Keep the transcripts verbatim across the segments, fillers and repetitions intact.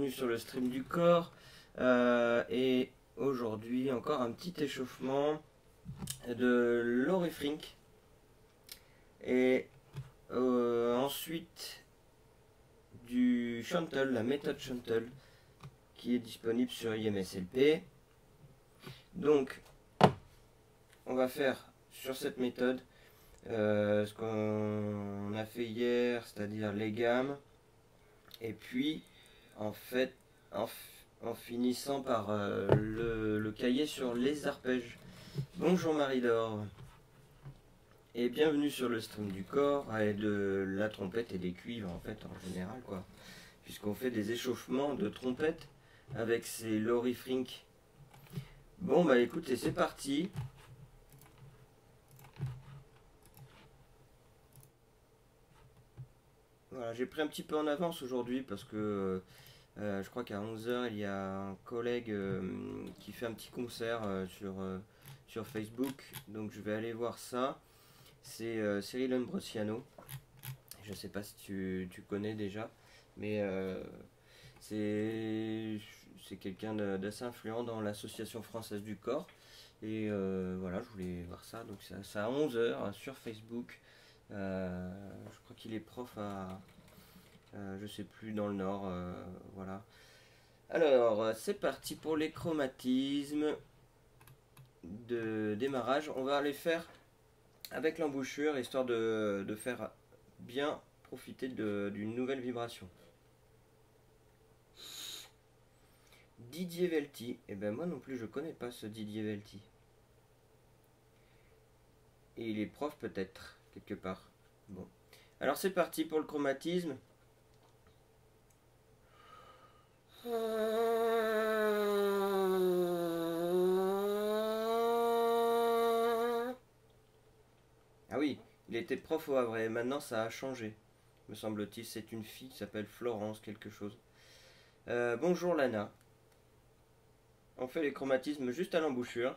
bienvenue sur le stream du corps. Euh, et aujourd'hui, encore un petit échauffement de l'Orifrink. Et euh, ensuite du Shuntle, la méthode Shuntle, qui est disponible sur I M S L P. Donc, on va faire sur cette méthode euh, ce qu'on a fait hier, c'est-à-dire les gammes. Et puis, en fait, en, en finissant par euh, le, le cahier sur les arpèges. Bonjour Marie-Laure. Et bienvenue sur le stream du corps, et de la trompette et des cuivres, en fait, en général, quoi. Puisqu'on fait des échauffements de trompette avec ces l'Orifrink. Bon, bah écoutez, c'est parti. Voilà, j'ai pris un petit peu en avance aujourd'hui parce que euh, je crois qu'à onze heures, il y a un collègue euh, qui fait un petit concert euh, sur, euh, sur Facebook. Donc je vais aller voir ça. C'est euh, Cyril Ambrosiano. Je ne sais pas si tu, tu connais déjà, mais euh, c'est quelqu'un d'assez influent dans l'Association française du corps. Et euh, voilà, je voulais voir ça. Donc c'est à onze heures sur Facebook. Euh, je crois qu'il est prof à, euh, je sais plus, dans le Nord, euh, voilà. Alors, c'est parti pour les chromatismes de démarrage. On va les faire avec l'embouchure, histoire de, de faire bien profiter d'une nouvelle vibration. Didier Velti, et eh ben moi non plus je connais pas ce Didier Velti. Et il est prof peut-être, quelque part. Bon. Alors c'est parti pour le chromatisme. Ah oui, il était prof au Havre et maintenant ça a changé. Me semble-t-il, c'est une fille qui s'appelle Florence quelque chose. Euh, bonjour Lana. On fait les chromatismes juste à l'embouchure.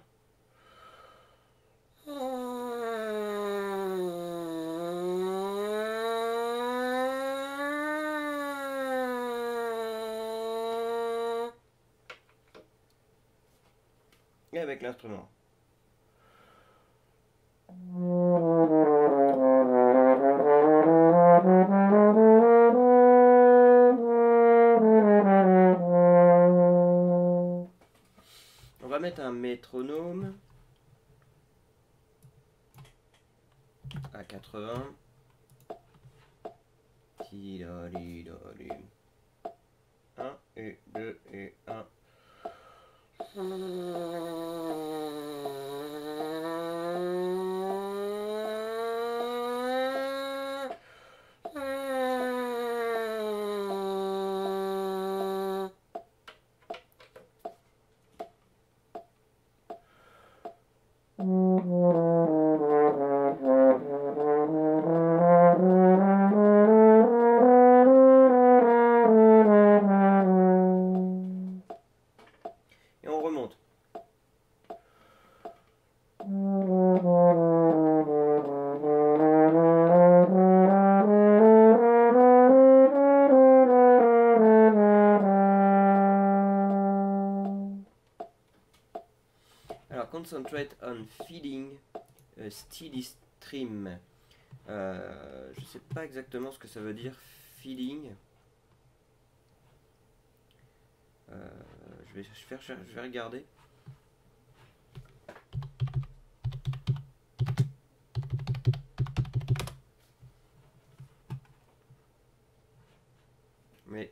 Et avec l'instrument. On va mettre un métronome à quatre-vingts. un et deux et un. Et on remonte. Alors, concentrate on feeding a steady stream. Euh, je ne sais pas exactement ce que ça veut dire, feeding. Euh, je, vais faire, je vais regarder. Mais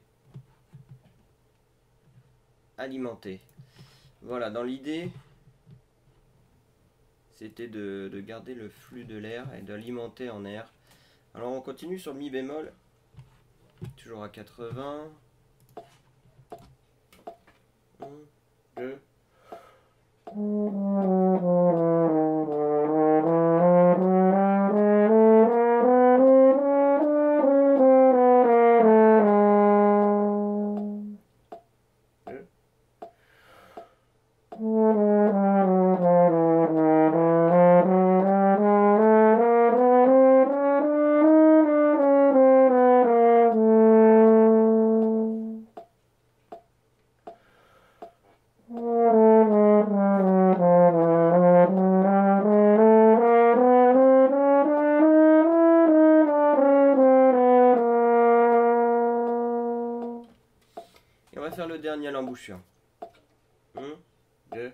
alimenter. Voilà, dans l'idée, c'était de, de garder le flux de l'air et d'alimenter en air. Alors on continue sur mi bémol, toujours à quatre-vingts. un, deux. dernière embouchure. un, deux.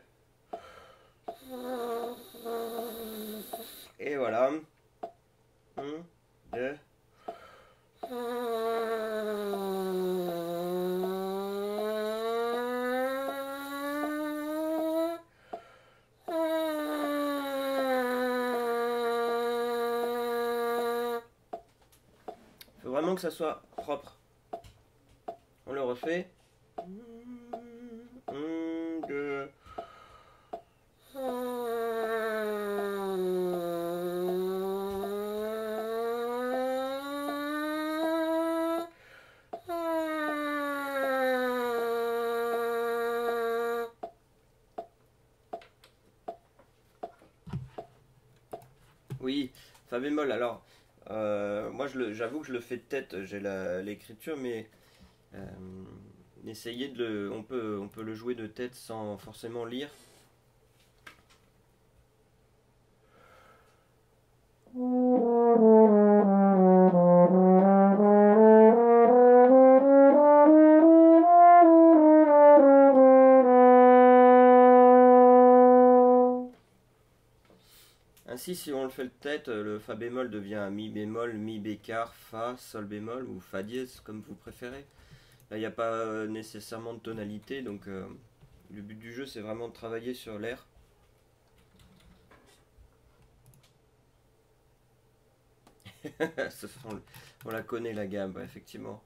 Et voilà. un, deux. Faut vraiment que ça soit propre. On le refait. un, deux. Oui, fa bémol. Alors, euh, moi, j'avoue que je le fais de tête. J'ai l'écriture, mais euh, essayez de le. On peut, on peut le jouer de tête sans forcément lire. Ainsi, si on le fait de tête, le fa bémol devient mi bémol, mi bécard, fa, sol bémol ou fa dièse, comme vous préférez. Là, il n'y a pas nécessairement de tonalité, donc euh, le but du jeu, c'est vraiment de travailler sur l'air. On la connaît, la gamme, effectivement.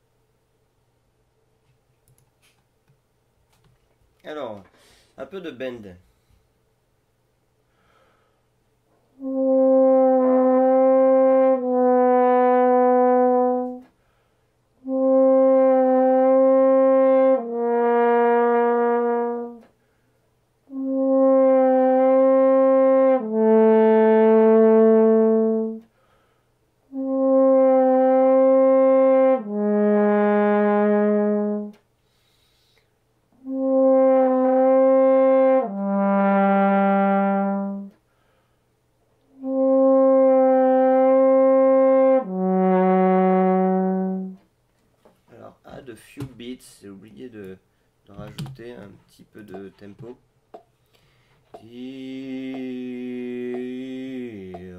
Alors, un peu de bend. Few beats, j'ai oublié de, de rajouter un petit peu de tempo. Et...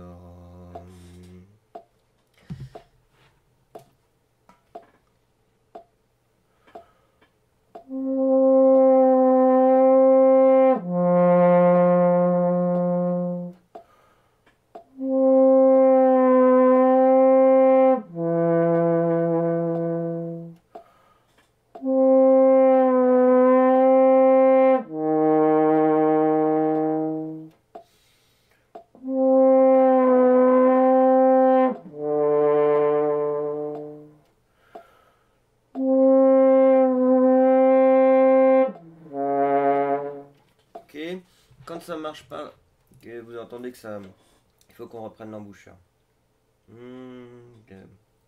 Quand ça marche pas, que vous entendez que ça, il faut qu'on reprenne l'embouchure. Mmh, okay.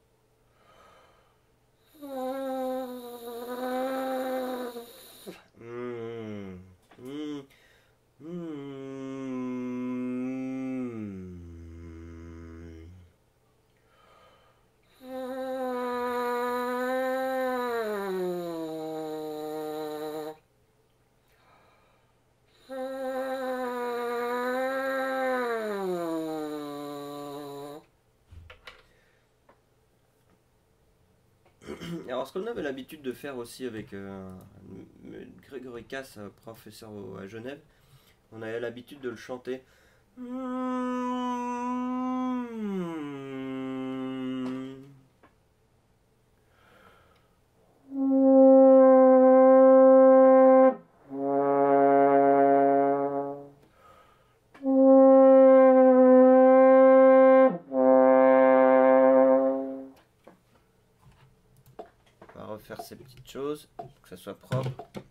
Mmh, mmh, mmh. Alors, ce qu'on avait l'habitude de faire aussi avec euh, Grégory Casse, professeur à Genève, on avait l'habitude de le chanter. Faire ces petites choses, que ça soit propre.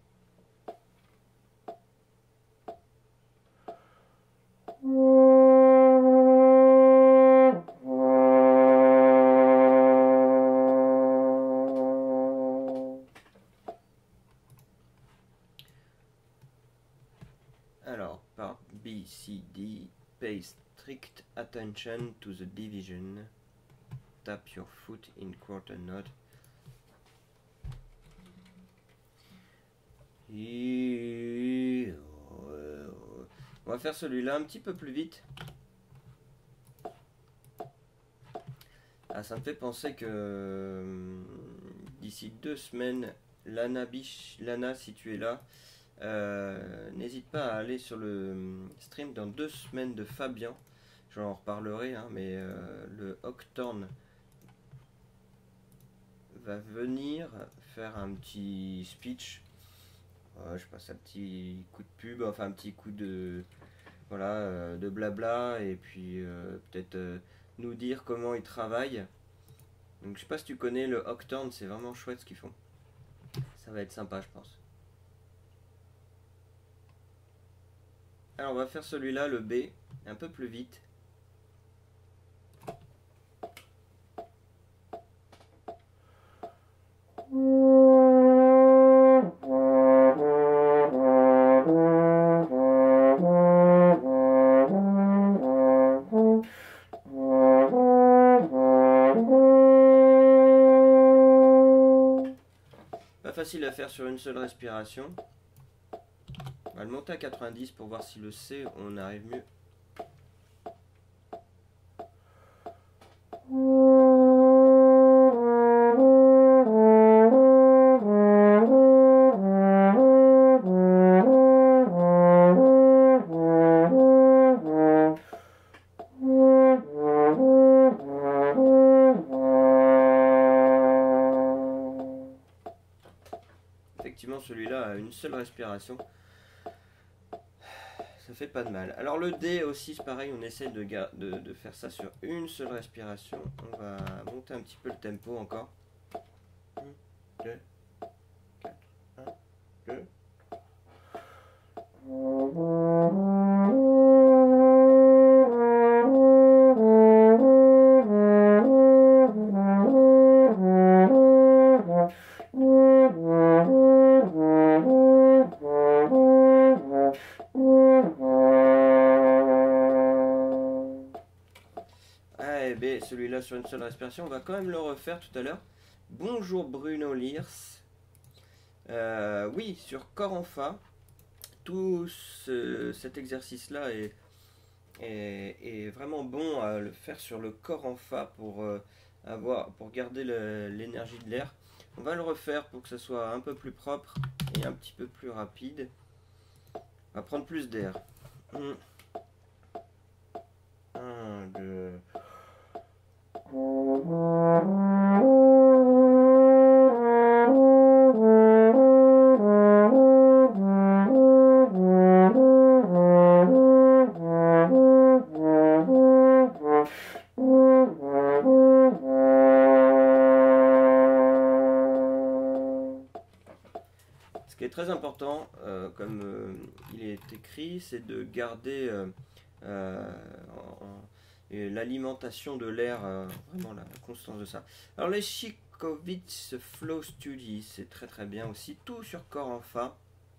Alors, par B, C, D, pay strict attention to the division. Tap your foot in quarter note. Et... On va faire celui-là un petit peu plus vite. Ah, ça me fait penser que euh, d'ici deux semaines, Lana Biche, Lana, si tu es là, euh, n'hésite pas à aller sur le stream dans deux semaines de Fabien. J'en reparlerai, hein, mais euh, le Hawkthorn va venir faire un petit speech. Euh, je passe un petit coup de pub, enfin un petit coup de voilà euh, de blabla, et puis euh, peut-être euh, nous dire comment ils travaillent. Donc je sais pas si tu connais le Hawkthorn, c'est vraiment chouette ce qu'ils font. Ça va être sympa, je pense. Alors on va faire celui-là, le B, un peu plus vite. Pas facile à faire sur une seule respiration. On va le monter à quatre-vingt-dix pour voir si le C, on arrive mieux. Effectivement, celui-là a une seule respiration. Ça fait pas de mal. Alors le D aussi, c'est pareil, on essaie de, de, de faire ça sur une seule respiration. On va monter un petit peu le tempo encore. un, deux, quatre, un, deux. Celui-là sur une seule respiration, on va quand même le refaire tout à l'heure. Bonjour Bruno Liers. Euh, oui, sur corps en fa, tout ce, cet exercice-là est, est, est vraiment bon à le faire sur le corps en fa pour, euh, avoir, pour garder l'énergie de l'air. On va le refaire pour que ce soit un peu plus propre et un petit peu plus rapide. On va prendre plus d'air. un, deux... Ce qui est très important, euh, comme euh, il est écrit, c'est de garder euh, euh, l'alimentation de l'air, euh, vraiment la constance de ça. Alors les Chikovitz Flow Study, c'est très très bien aussi, tout sur corps en fa.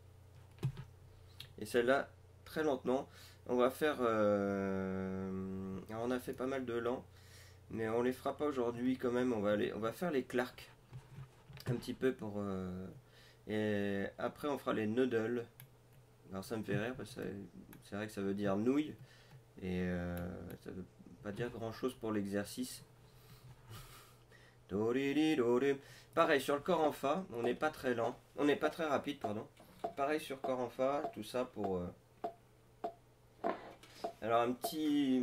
Et celle-là, très lentement, on va faire, euh, on a fait pas mal de lents, mais on les fera pas aujourd'hui quand même, on va, aller, on va faire les Clark, un petit peu pour... Euh, et après on fera les noodles. Alors ça me fait rire parce que c'est vrai que ça veut dire nouille, et euh, ça veut pas dire grand chose pour l'exercice. Pareil sur le corps en fa, on n'est pas très lent, on n'est pas très rapide, pardon. Pareil sur corps en fa, tout ça pour. Euh... Alors un petit,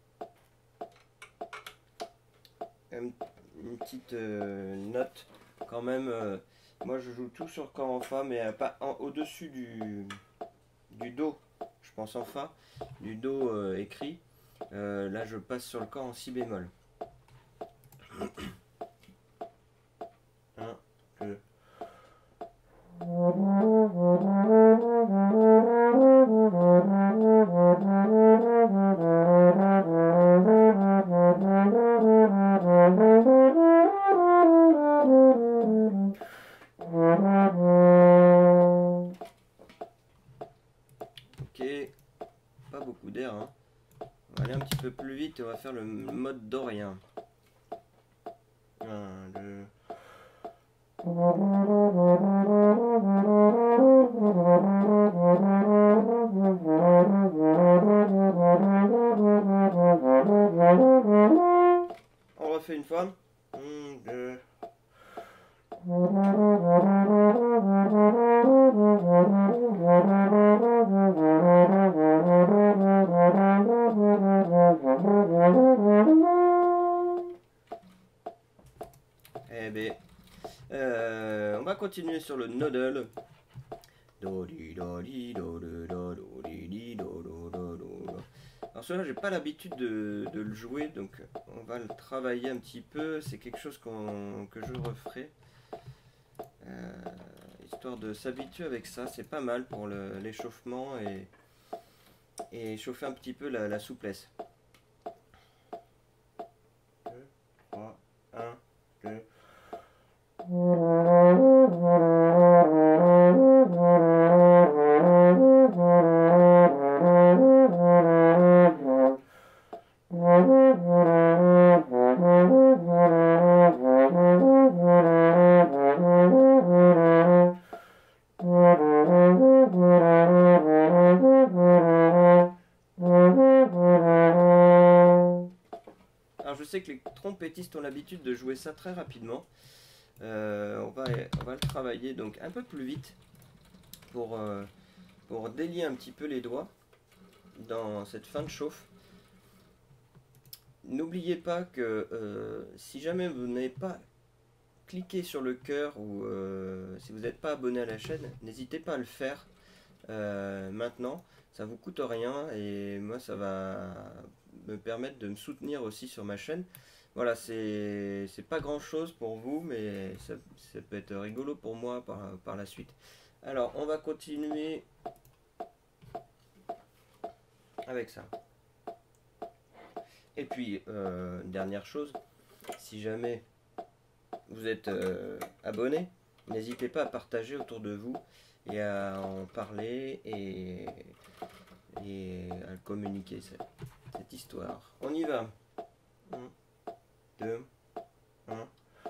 une petite euh, note quand même. Euh... Moi je joue tout sur corps en fa, mais pas au-dessus du, du do. Je pense en fa, du do euh, écrit. Euh, là je passe sur le corps en si bémol. un, deux. Ok, pas beaucoup d'air, hein. On va aller un petit peu plus vite et on va faire le mode dorien. un, deux. continuer sur le noodle. Alors celui-là, j'ai pas l'habitude de, de le jouer, donc on va le travailler un petit peu. C'est quelque chose qu'on que je referai. Euh, histoire de s'habituer avec ça, c'est pas mal pour l'échauffement et, et chauffer un petit peu la, la souplesse. deux, trois, un, deux. Alors je sais que les trompettistes ont l'habitude de jouer ça très rapidement. Euh, on, va, on va le travailler donc un peu plus vite pour, euh, pour délier un petit peu les doigts dans cette fin de chauffe. N'oubliez pas que euh, si jamais vous n'avez pas cliqué sur le cœur ou euh, si vous n'êtes pas abonné à la chaîne, n'hésitez pas à le faire euh, maintenant. Ça vous coûte rien et moi ça va me permettre de me soutenir aussi sur ma chaîne. Voilà, c'est pas grand chose pour vous, mais ça, ça peut être rigolo pour moi par, par la suite. Alors, on va continuer avec ça. Et puis, euh, dernière chose, si jamais vous êtes euh, abonné, n'hésitez pas à partager autour de vous et à en parler et, et à communiquer cette, cette histoire. On y va. deux, un.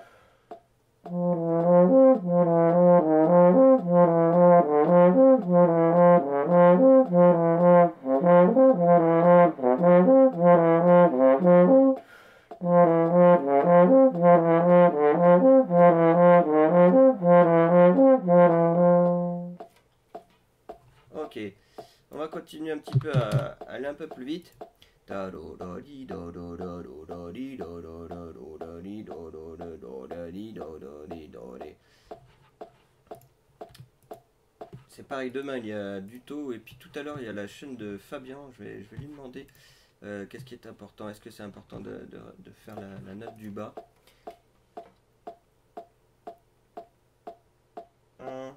Ok, on va continuer un petit peu à aller un peu plus vite. C'est pareil, demain il y a Duto et puis tout à l'heure il y a la chaîne de Fabien. Je vais, je vais lui demander euh, qu'est-ce qui est important. Est-ce que c'est important de, de, de faire la, la note du bas? Un.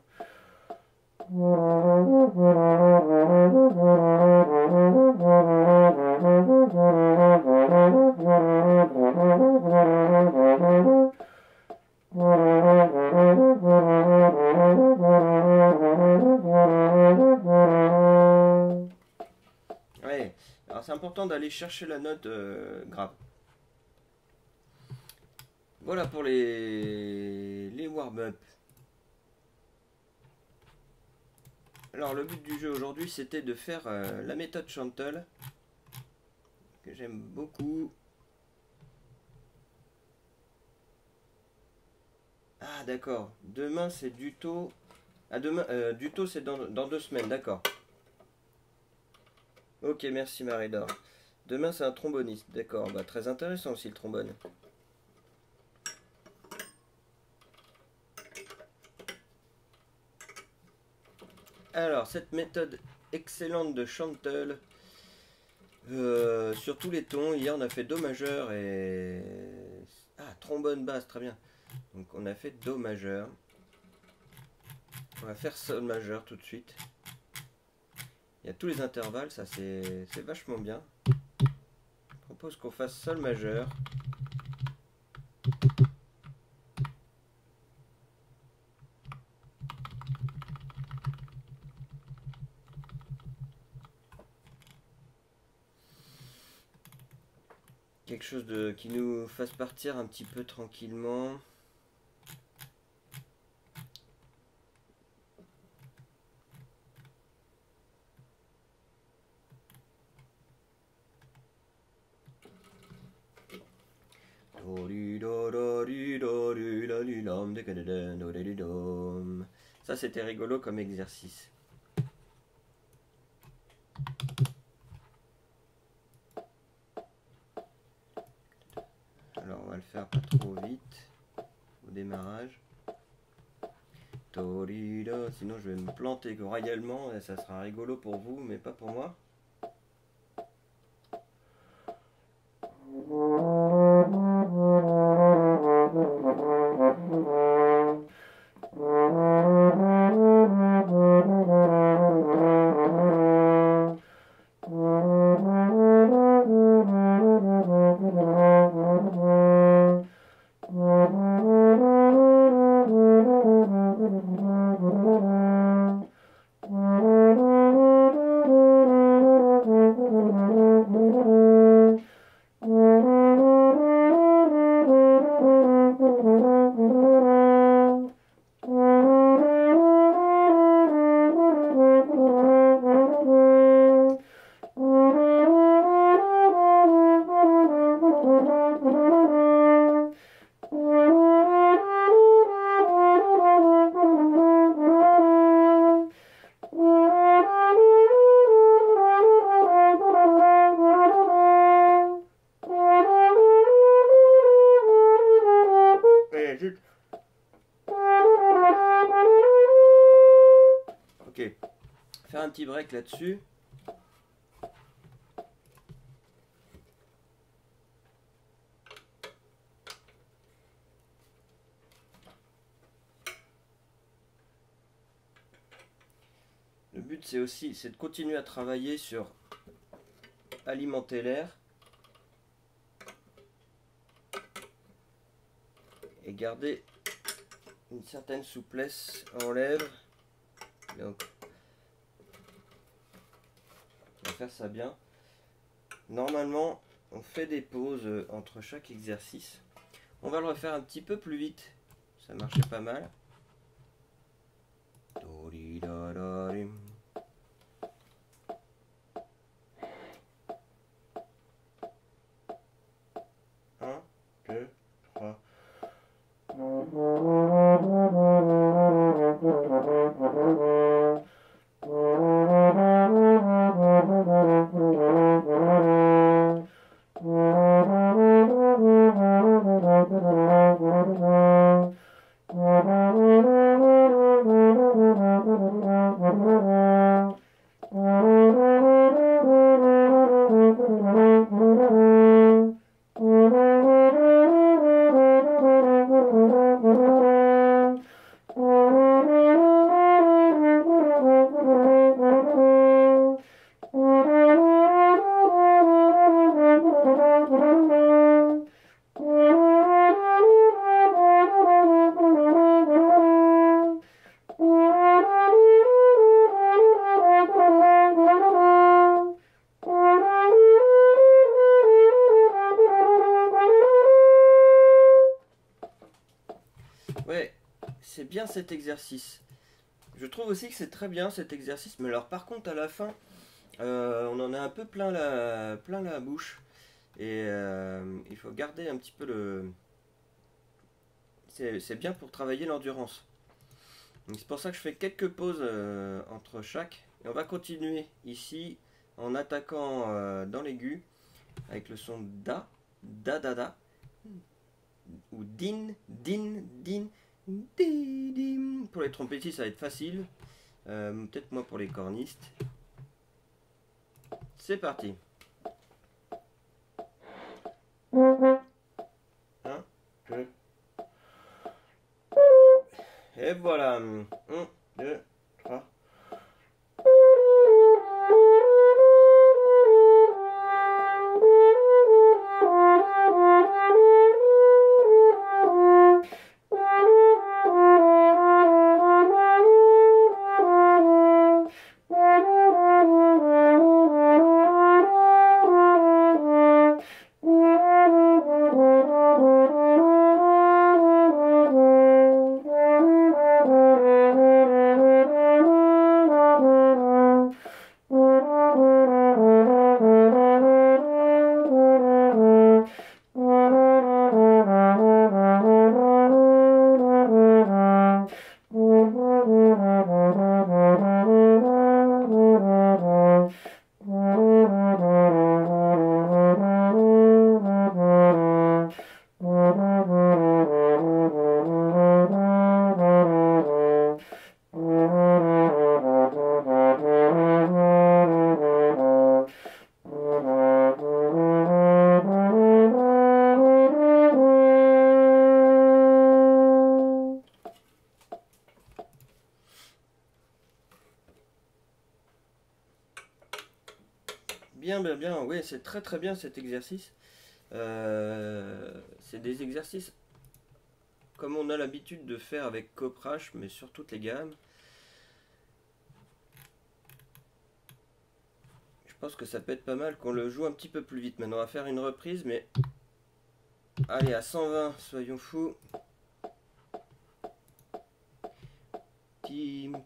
Ouais, alors c'est important d'aller chercher la note euh, grave. Voilà pour les, les warm-up. Alors le but du jeu aujourd'hui c'était de faire euh, la méthode Chantal, que j'aime beaucoup. Ah d'accord, demain c'est Duto. Ah demain, euh, Duto c'est dans, dans deux semaines, d'accord. Ok, merci Marie-Dor. Demain c'est un tromboniste, d'accord. Bah, très intéressant aussi le trombone. Alors, cette méthode excellente de Chantal, euh, sur tous les tons. Hier on a fait Do majeur et... Ah, trombone basse, très bien. Donc on a fait Do majeur. On va faire Sol majeur tout de suite. Il y a tous les intervalles, ça c'est vachement bien. Je propose qu'on fasse Sol majeur. Quelque chose de, qui nous fasse partir un petit peu tranquillement. Ça c'était rigolo comme exercice. Alors on va le faire pas trop vite au démarrage. Torida. Sinon je vais me planter royalement et ça sera rigolo pour vous, mais pas pour moi. Ok, faire un petit break là-dessus. Le but c'est aussi c'est de continuer à travailler sur alimenter l'air et garder une certaine souplesse en lèvres. Donc on va faire ça bien. Normalement on fait des pauses entre chaque exercice. On va le refaire un petit peu plus vite, ça marchait pas mal. un, deux, trois. Ouais, c'est bien cet exercice. Je trouve aussi que c'est très bien cet exercice, mais alors par contre à la fin, euh, on en a un peu plein la, plein la bouche. Et euh, il faut garder un petit peu le... C'est bien pour travailler l'endurance. C'est pour ça que je fais quelques pauses euh, entre chaque. Et on va continuer ici en attaquant euh, dans l'aigu avec le son da, da da da, ou din, din, din, di, dim. Pour les trompettistes ça va être facile, euh, peut-être moins pour les cornistes. C'est parti. un, deux. Et voilà. un, deux, trois. Bien, bien, bien. Oui, c'est très très bien cet exercice. Euh, c'est des exercices comme on a l'habitude de faire avec Coprache, mais sur toutes les gammes. Je pense que ça peut être pas mal qu'on le joue un petit peu plus vite. Maintenant, on va faire une reprise, mais allez, à cent vingt, soyons fous. Team.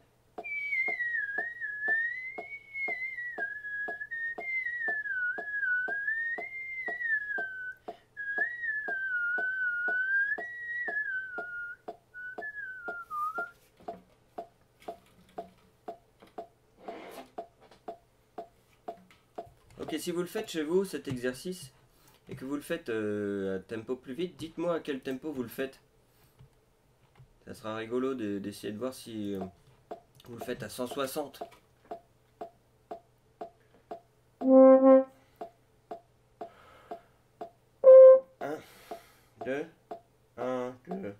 Ok, si vous le faites chez vous, cet exercice, et que vous le faites euh, à tempo plus vite, dites-moi à quel tempo vous le faites. Ça sera rigolo d'essayer de, de voir si euh, vous le faites à cent soixante. un, deux, un, deux.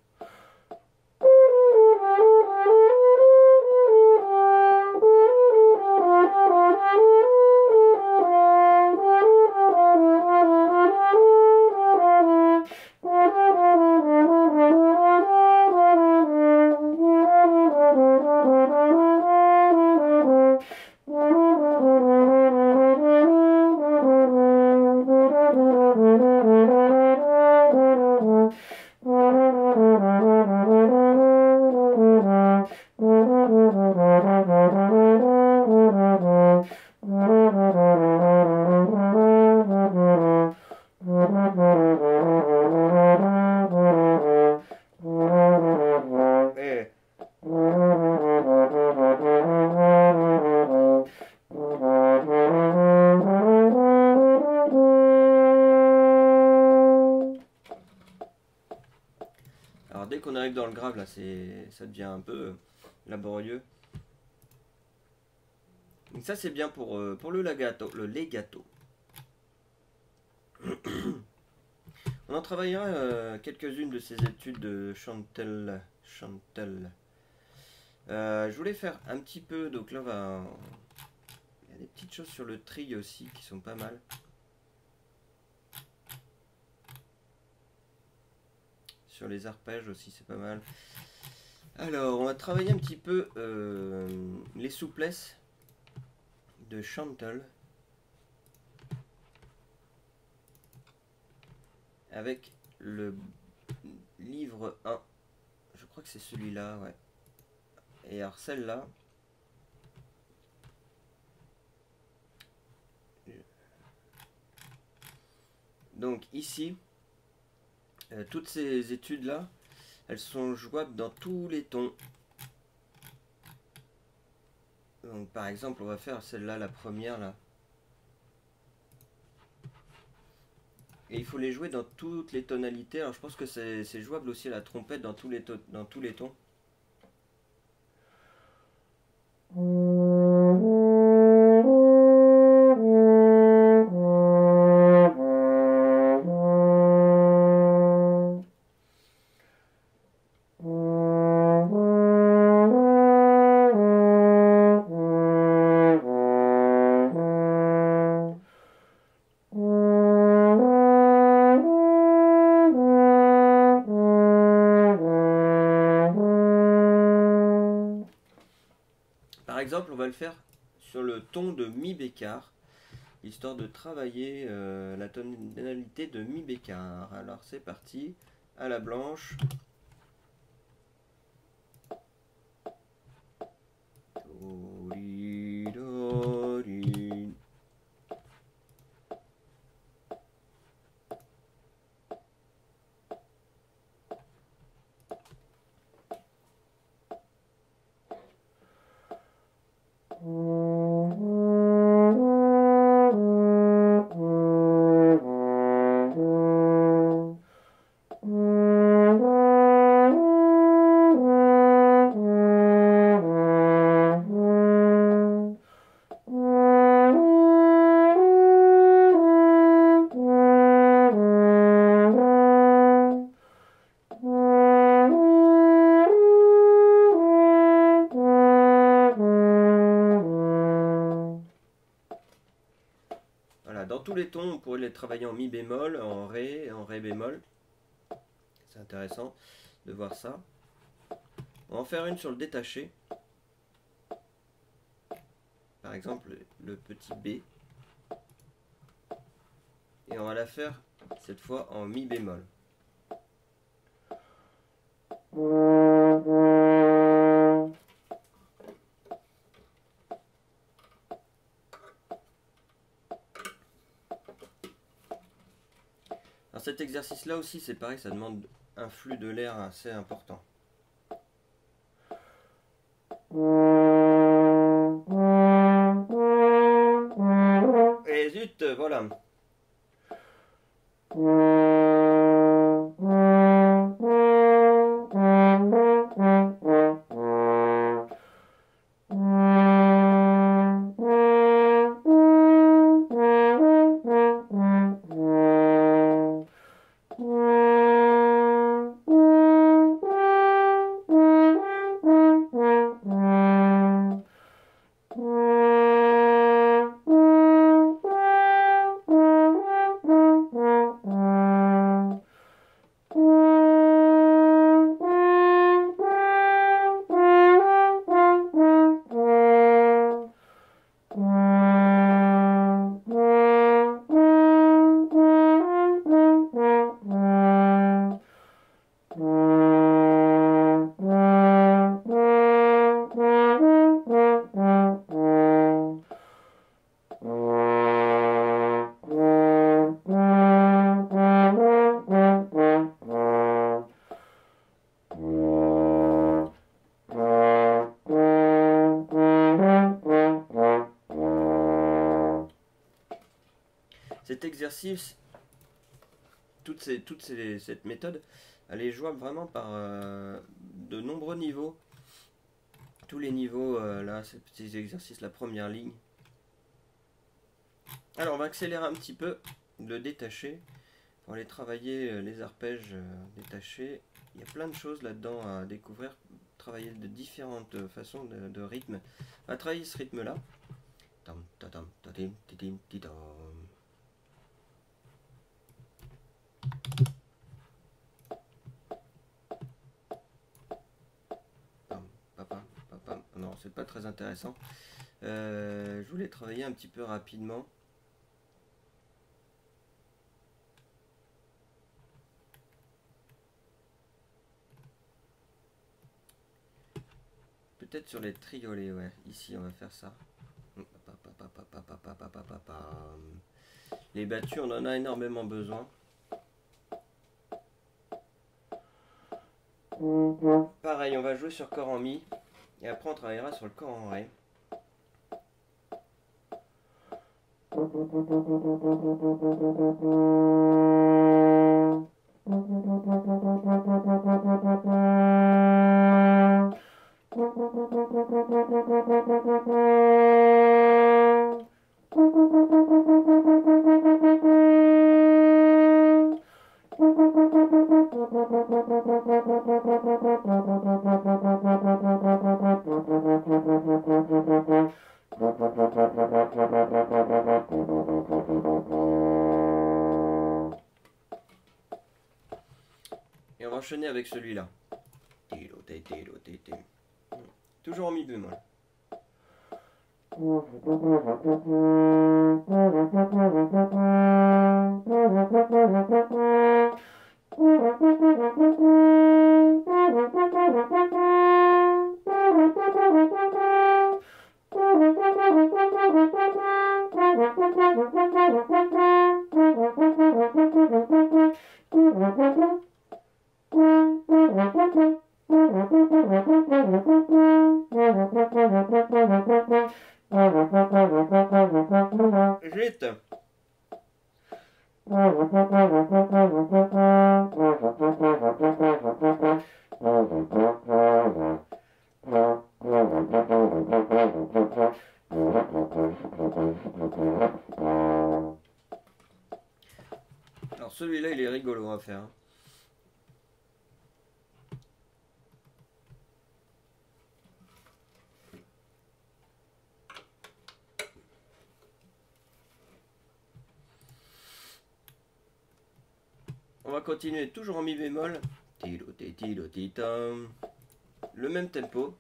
Eh. Alors dès qu'on arrive dans le grave là, c'est, ça devient un peu laborieux. Donc ça c'est bien pour, euh, pour le legato, le legato. On en travaillera euh, quelques-unes de ces études de Chantel. Chantel. Euh, je voulais faire un petit peu, donc là on va... Il y a des petites choses sur le tri aussi qui sont pas mal. Sur les arpèges aussi c'est pas mal. Alors on va travailler un petit peu euh, les souplesses de Chantel. Avec le livre un. Je crois que c'est celui-là, ouais. Et alors celle-là. Donc ici, euh, toutes ces études-là, elles sont jouables dans tous les tons. Donc par exemple, on va faire celle-là, la première là. Et il faut les jouer dans toutes les tonalités. Alors je pense que c'est jouable aussi à la trompette dans tous les, dans tous les tons. Par exemple, on va le faire sur le ton de mi bécard, histoire de travailler euh, la tonalité de mi bécard. Alors c'est parti, à la blanche. Voilà, dans tous les tons, on pourrait les travailler en mi bémol, en ré, en ré bémol. C'est intéressant de voir ça. On va en faire une sur le détaché. Par exemple, le petit B. Et on va la faire cette fois en mi bémol. Alors cet exercice-là aussi, c'est pareil, ça demande un flux de l'air assez important. Et zut, voilà. Cet exercice, toute, ces, toute ces, cette méthode, elle est jouable vraiment par euh, de nombreux niveaux. Tous les niveaux, euh, là, ces petits exercices, la première ligne. Alors, on va accélérer un petit peu, le détacher, pour aller travailler euh, les arpèges euh, détachés. Il y a plein de choses là-dedans à découvrir, travailler de différentes façons de, de rythme. On va travailler ce rythme-là. Non, c'est pas très intéressant. Euh, je voulais travailler un petit peu rapidement. Peut-être sur les triolets, ouais. Ici, on va faire ça. Les battues, on en a énormément besoin. Pareil, on va jouer sur corps en mi. Et après, on travaillera sur le corps en ré. Et on va enchaîner avec celui-là. Toujours en mi bémol. Vite. Alors celui-là, il est rigolo à faire. va continuer toujours en mi bémol. Le même tempo.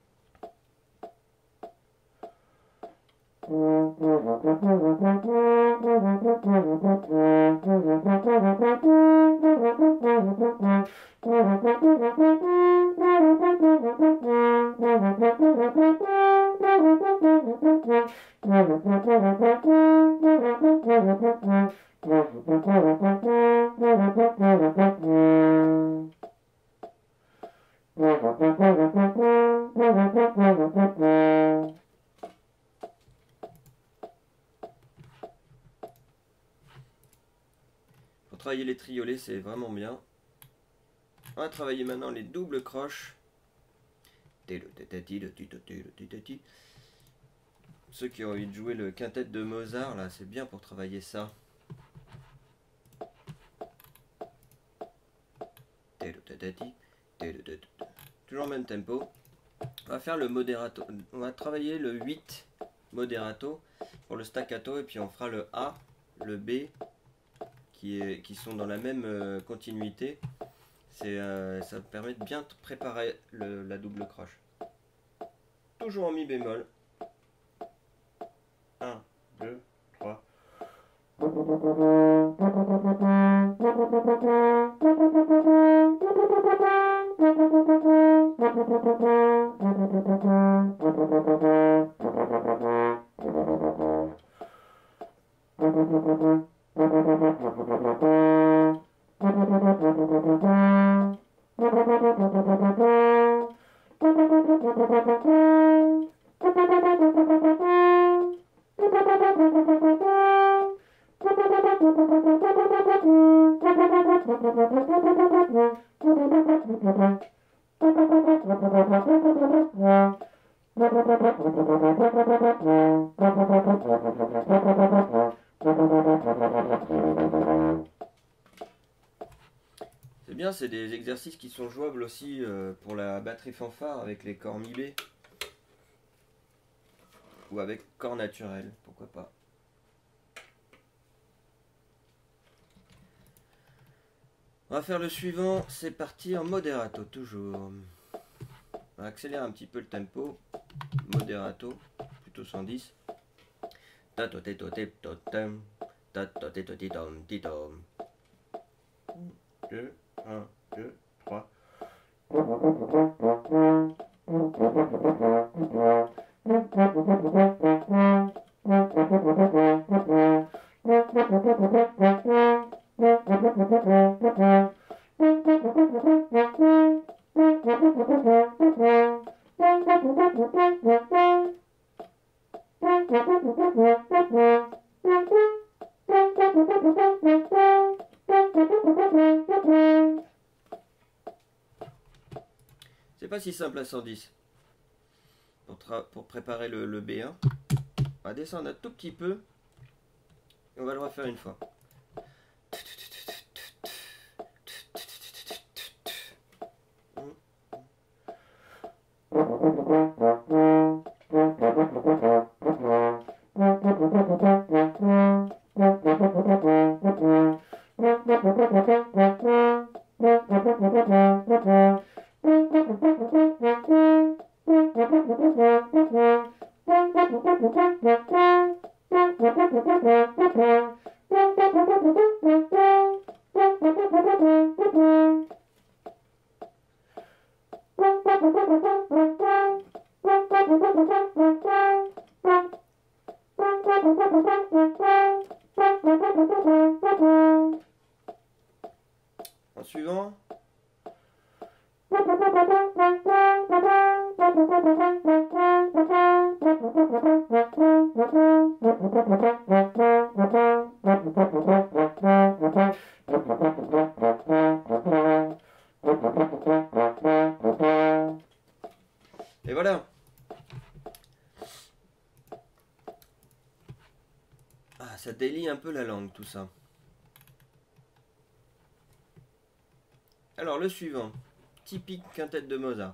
Pour travailler les triolets, c'est vraiment bien. On va travailler maintenant les doubles croches. Ceux qui ont envie de jouer le quintet de Mozart, là, c'est bien pour travailler ça. Toujours le même tempo. On va faire le moderato. On va travailler le huit moderato pour le staccato et puis on fera le A, le B qui, est, qui sont dans la même euh, continuité. Euh, ça permet de bien préparer le, la double croche. Toujours en mi bémol. un, deux, trois. C'est bien, c'est des exercices qui sont jouables aussi euh, pour la batterie fanfare avec les corps mi B ou avec corps naturel, pourquoi pas. On va faire le suivant, c'est parti en moderato toujours. On va accélérer un petit peu le tempo. Moderato, plutôt cent dix. un, deux, un, deux, trois. C'est pas si simple à cent dix. Pour, pour préparer le, le B un, on va descendre un tout petit peu et on va le refaire une fois. En suivant. Et voilà. Ah, ça délie un peu la langue tout ça. Alors le suivant, typique quintette de Mozart.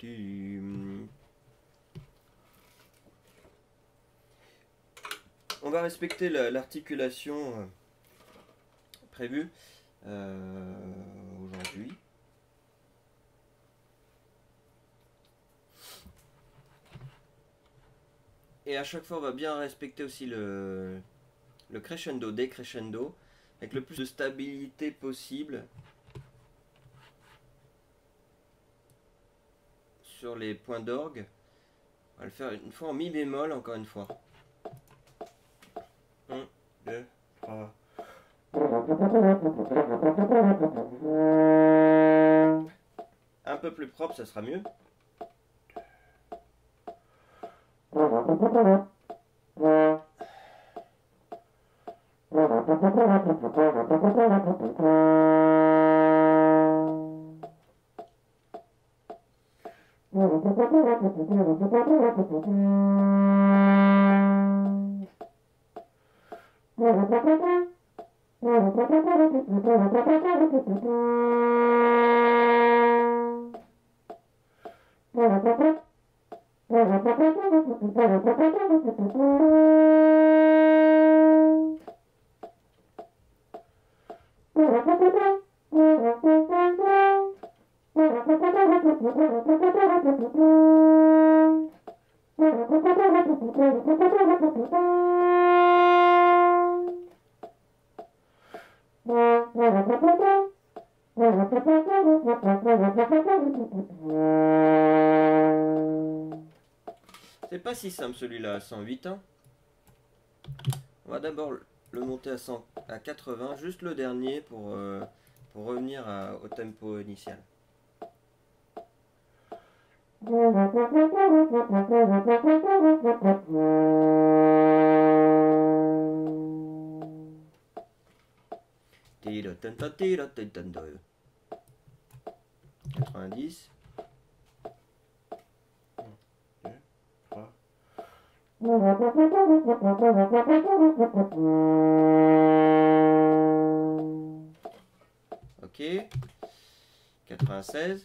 On va respecter l'articulation euh, prévue euh, aujourd'hui. Et à chaque fois, on va bien respecter aussi le, le crescendo, décrescendo, avec le plus de stabilité possible sur les points d'orgue. On va le faire une fois en mi bémol, encore une fois. un, deux, trois. Un peu plus propre, ça sera mieux. C'est pas si simple celui-là à cent huit. Hein. On va d'abord le monter à, cent, à quatre-vingts, juste le dernier pour, euh, pour revenir à, au tempo initial. quatre-vingt-dix. Ok. quatre-vingt-seize.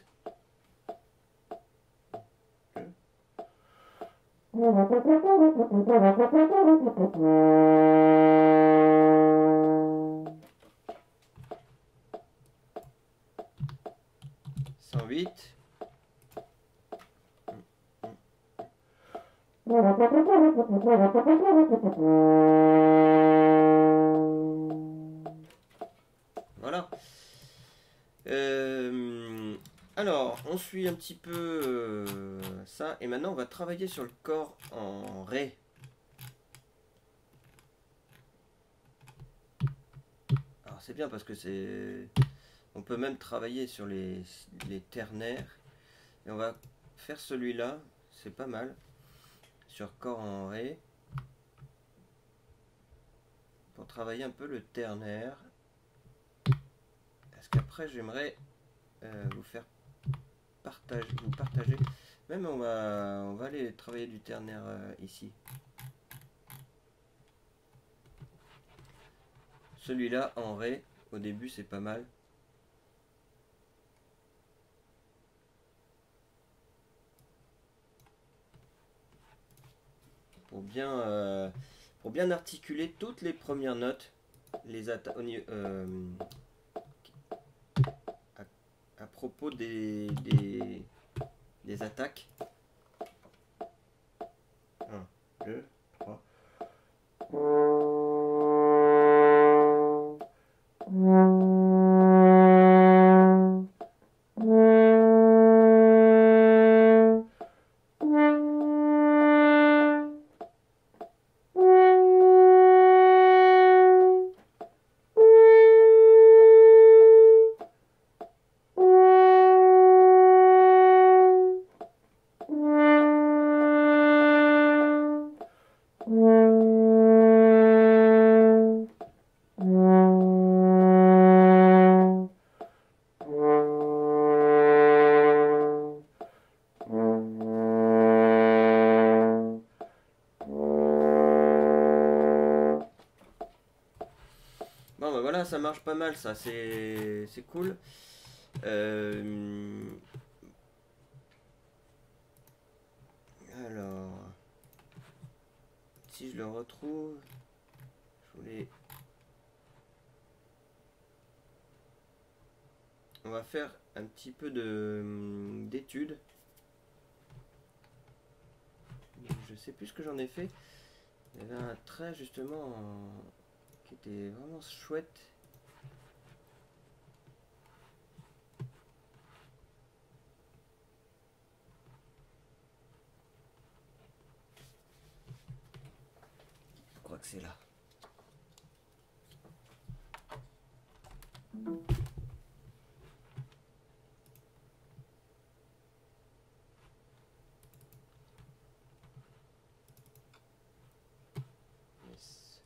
cent huit. Voilà. Euh, alors, on suit un petit peu euh, ça. Et maintenant, on va travailler sur le corps en Ré. Alors, c'est bien parce que c'est... On peut même travailler sur les, les ternaires. Et on va faire celui-là. C'est pas mal. Sur corps en Ré. Pour travailler un peu le ternaire. Parce qu'après, j'aimerais euh, vous faire partager, vous partager. Même on va, on va aller travailler du ternaire euh, ici. Celui-là en Ré, au début, c'est pas mal. Pour bien, euh, pour bien articuler toutes les premières notes, les atta euh, à, à propos des, des, des attaques. un, deux, trois. Bon bah voilà, ça marche pas mal, ça, c'est cool. Euh, alors, si je le retrouve, voulais... On va faire un petit peu de d'études. Je sais plus ce que j'en ai fait. Il y avait un trait justement en... qui était vraiment chouette. Je crois que c'est là. Yes.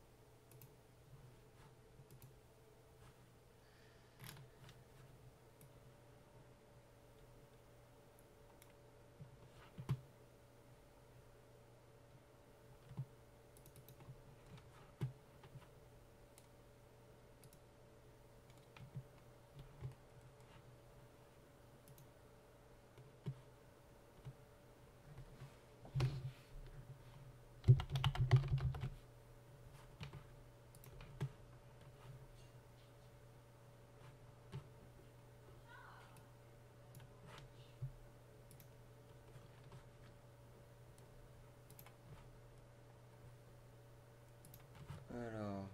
Alors...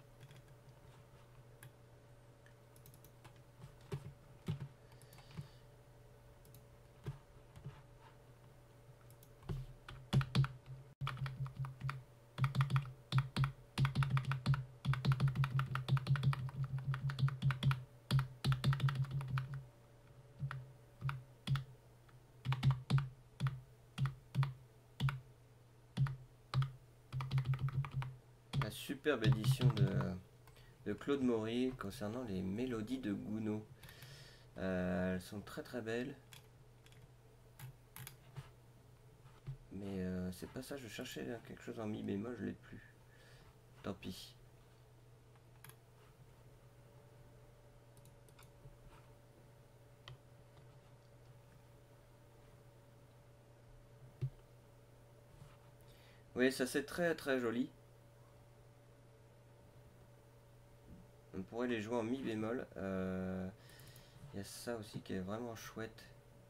La superbe édition de, de Claude Maury concernant les mélodies de Gounod. Euh, elles sont très très belles. Mais euh, c'est pas ça, je cherchais quelque chose en mi bémol, je l'ai plus. Tant pis. Oui, ça c'est très très joli. On pourrait les jouer en mi bémol. Euh, Il y a ça aussi qui est vraiment chouette.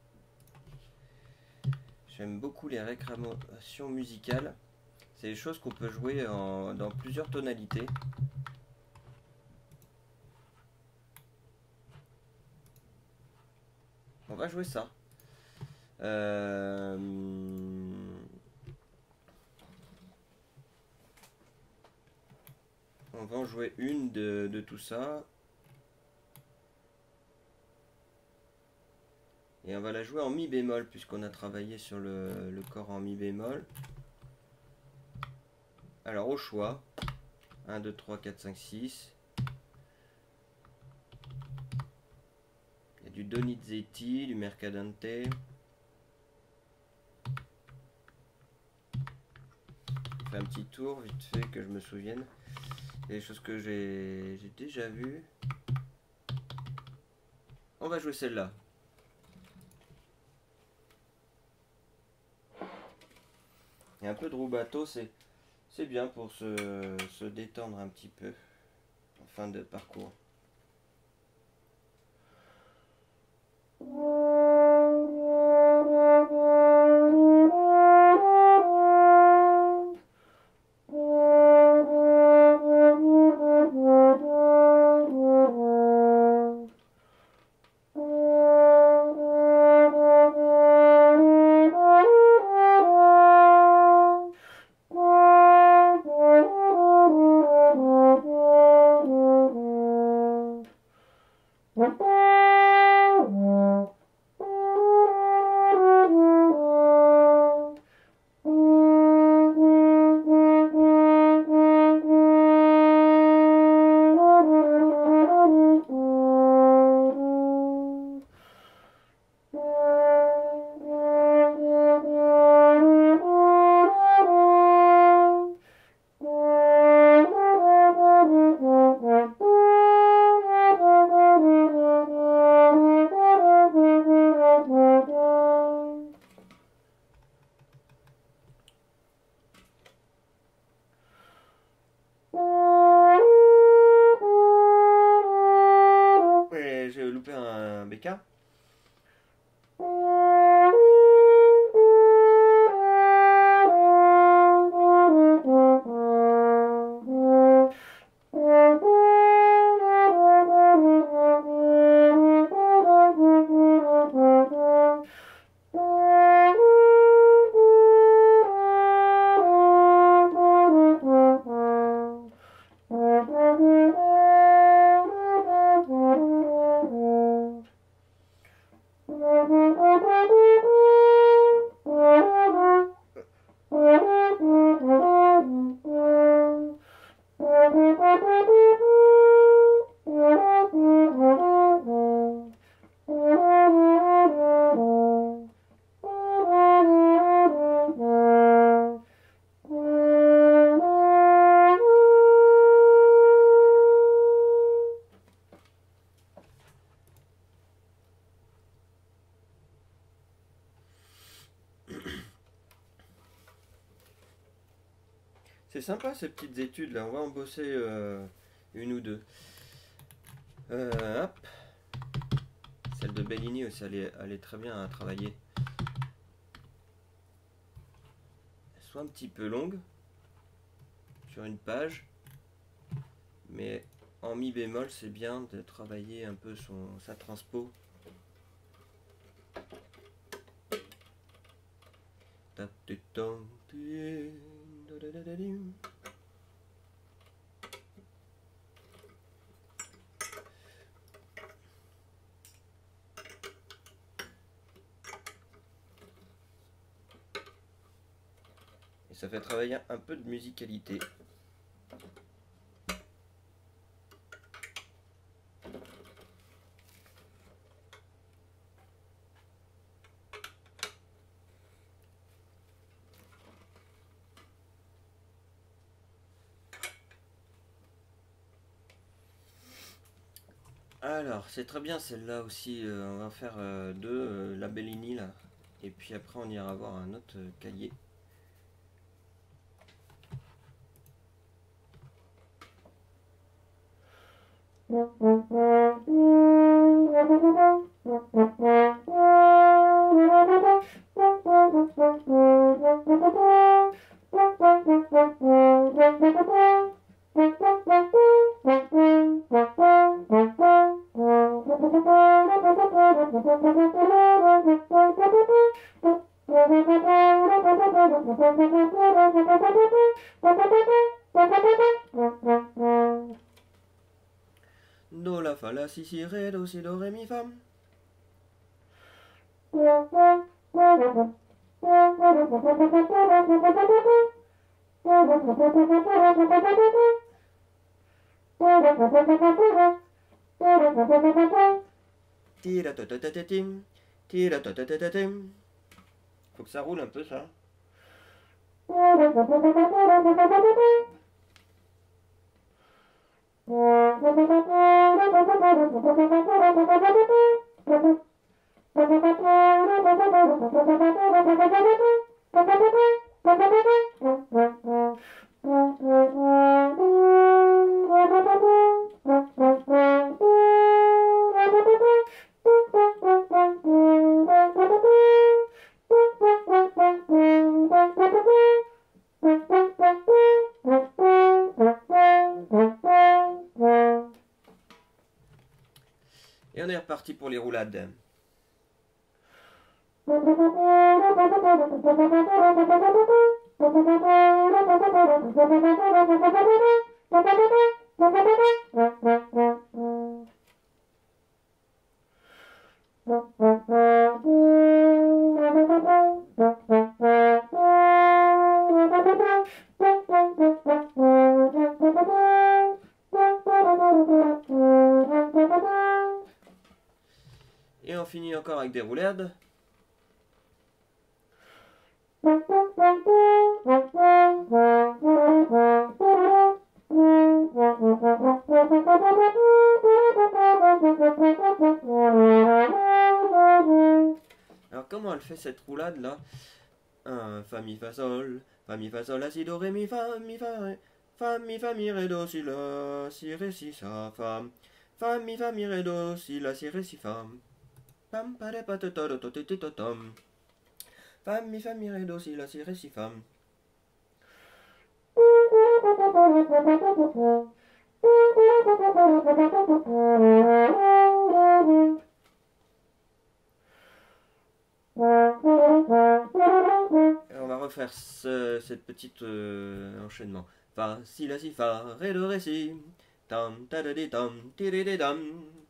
J'aime beaucoup les réclamations musicales. C'est des choses qu'on peut jouer en, dans plusieurs tonalités. On va jouer ça. Euh... On va en jouer une de, de tout ça. Et on va la jouer en mi bémol puisqu'on a travaillé sur le, le corps en mi bémol. Alors au choix. un, deux, trois, quatre, cinq, six. Il y a du Donizetti, du Mercadante. Je fais un petit tour vite fait que je me souvienne. Des choses que j'ai déjà vues. On va jouer celle-là. Et un peu de rubato, c'est c'est bien pour se, se détendre un petit peu en fin de parcours. C'est sympa ces petites études là, on va en bosser euh, une ou deux. Euh, hop. Celle de Bellini aussi, elle est, elle est très bien à travailler. Elle soit un petit peu longue sur une page, mais en mi bémol, c'est bien de travailler un peu son, sa transpo. Et ça fait travailler un peu de musicalité. Alors, c'est très bien celle-là aussi. Euh, on va faire euh, deux, euh, la Bellini là. Et puis après, on ira voir un autre euh, cahier. Do, la, fa, la, si, si, ré, do, si, do, ré, mi, fa. Tira, ta, ta, ta, ta, tim. Tira, ta, ta, ta, ta, tim. Faut que ça roule un peu ça. Et on est reparti pour les roulades. Et on finit encore avec des roulades. Alors comment elle fait cette roulade là? Un fa mi fa sol, fa mi fa sol la si do ré mi fa mi fa ré, fa mi fa mi ré do si la si ré si sa fa, fa mi fa mi ré do si la si ré si fa, pam pa de pa to to to to to tom, fa mi fa mi ré do si la si ré si fa. On va refaire ce, cette petite euh, enchaînement. Fa, si, la, si, fa, ré, do, ré, si. Tam, ta, da, di, tam, ti, di, di, dam.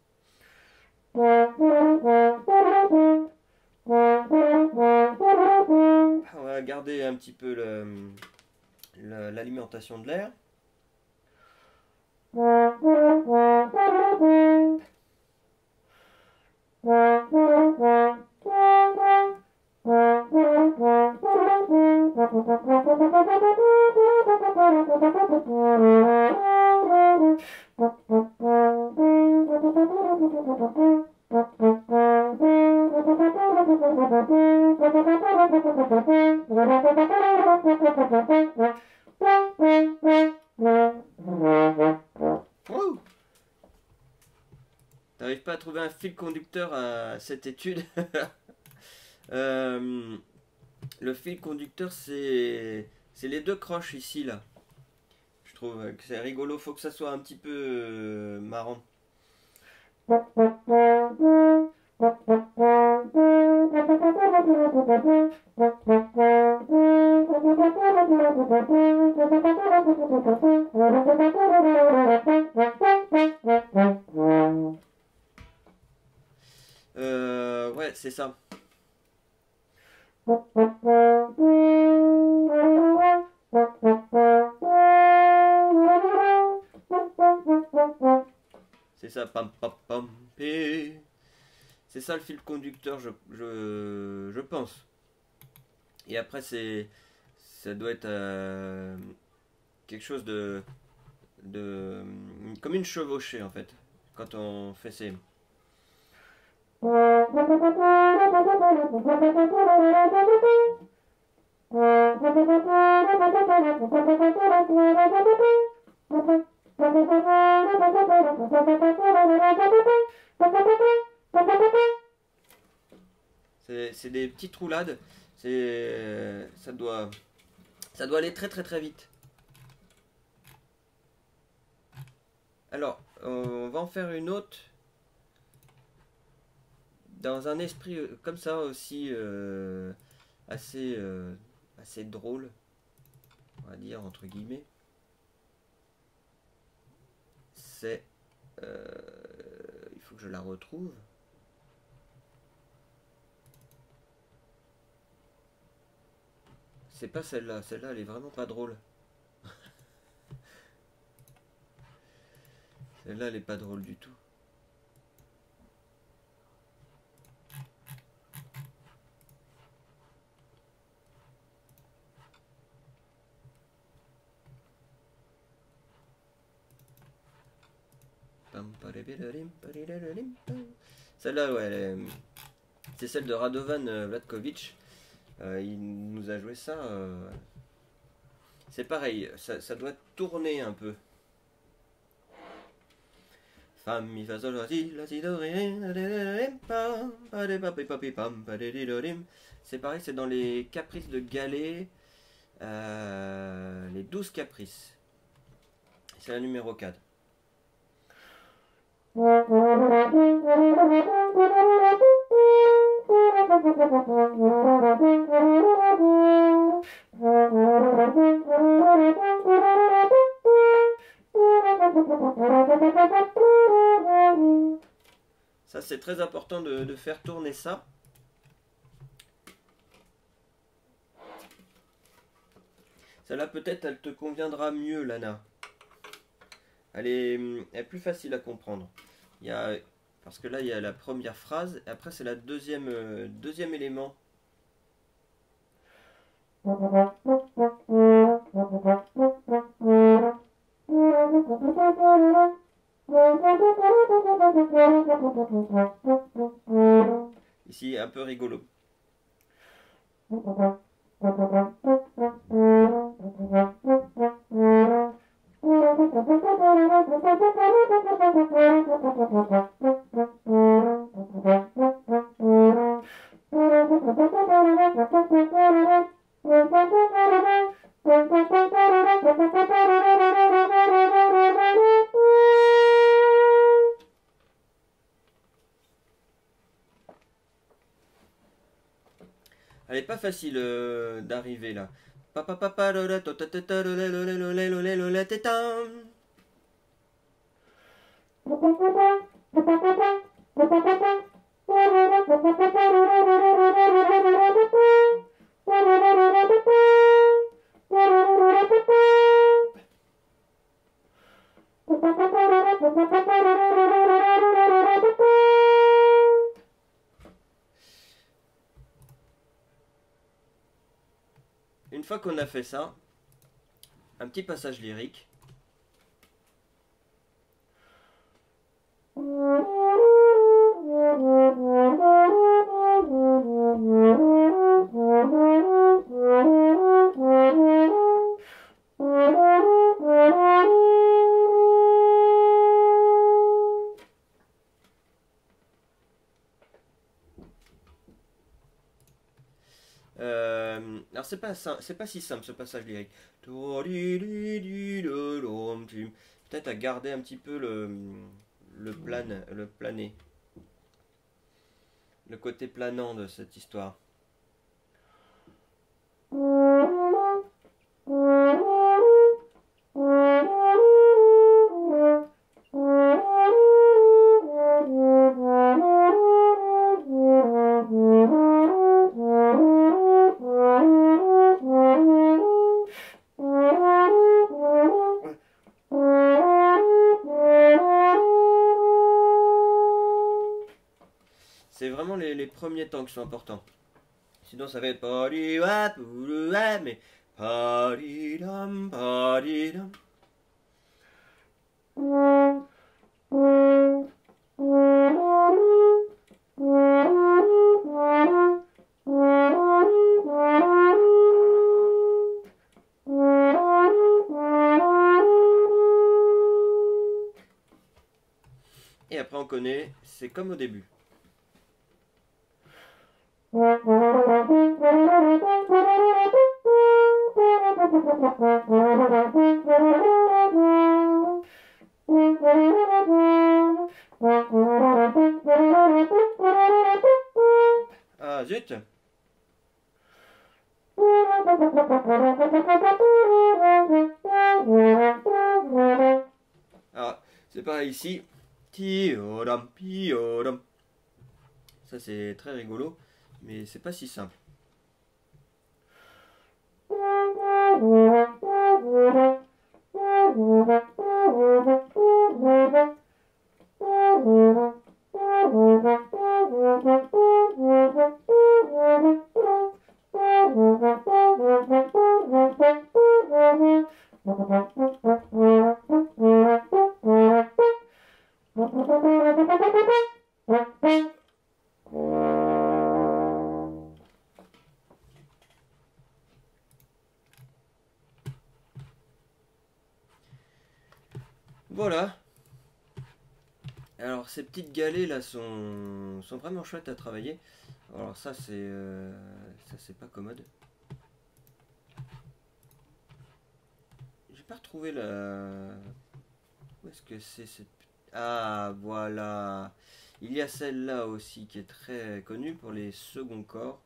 On va garder un petit peu l'alimentation de l'air. trouvé un fil conducteur à cette étude. euh, le fil conducteur, c'est c'est les deux croches ici, là. Je trouve que c'est rigolo, faut que ça soit un petit peu euh, marrant. Euh, ouais, c'est ça. C'est ça, pam pam pam pé. C'est ça le fil conducteur, je, je, je pense. Et après, c'est ça doit être euh, quelque chose de, de comme une chevauchée en fait, quand on fait ces. C'est des petites roulades. C'est ça doit ça doit aller très très très vite. Alors, on va en faire une autre dans un esprit comme ça aussi euh, assez euh, assez drôle, on va dire entre guillemets. C'est euh, il faut que je la retrouve. C'est pas celle-là, celle-là elle est vraiment pas drôle. Celle-là elle est pas drôle du tout. Celle-là, ouais, c'est celle de Radovan Vlatkovic. Euh, il nous a joué ça. Euh... C'est pareil, ça, ça doit tourner un peu. Fam mi fa sol la si la si do ré. C'est pareil, c'est dans les caprices de Gallet. Euh, les douze caprices. C'est la numéro quatre. Ça c'est très important de, de faire tourner ça. Celle-là peut-être elle te conviendra mieux, Lana. Elle est, elle est plus facile à comprendre. Il y a, parce que là il y a la première phrase, et après c'est la deuxième, euh, deuxième élément. Ici un peu rigolo. Elle est pas facile euh, d'arriver là. Une fois qu'on a fait ça, un petit passage lyrique. Euh, alors c'est pas sim- c'est pas si simple ce passage lyrique. Peut-être à garder un petit peu le le plane, le plané, le côté planant de cette histoire. C'est vraiment les, les premiers temps qui sont importants. Sinon ça va être mais paridam, paridam. Et après on connaît, c'est comme au début. Ah zut! Ah, c'est pareil ici. Tioram, pioram. Ça c'est très rigolo, mais c'est pas si simple. Voilà. Alors ces petites galets là sont, sont vraiment chouettes à travailler. Alors ça c'est euh, ça c'est pas commode. J'ai pas retrouvé la. Où est-ce que c'est cette. Ah voilà. Il y a celle-là aussi qui est très connue pour les seconds corps.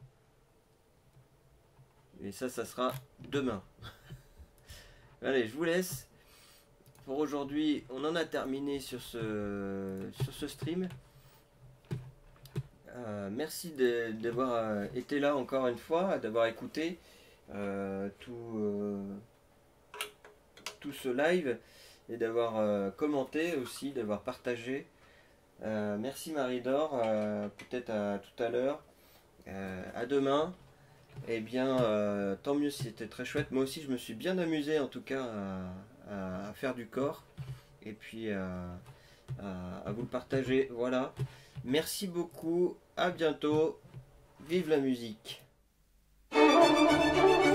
Et ça, ça sera demain. Allez, je vous laisse. Pour aujourd'hui, on en a terminé sur ce, sur ce stream. Euh, merci d'avoir été là encore une fois, d'avoir écouté euh, tout, euh, tout ce live et d'avoir euh, commenté aussi, d'avoir partagé. Euh, merci Marie-Dore, euh, peut-être à tout à l'heure, euh, à demain. Eh bien, euh, tant mieux, c'était très chouette. Moi aussi, je me suis bien amusé en tout cas à, à faire du corps et puis à, à, à vous le partager. Voilà. Merci beaucoup. À bientôt. Vive la musique.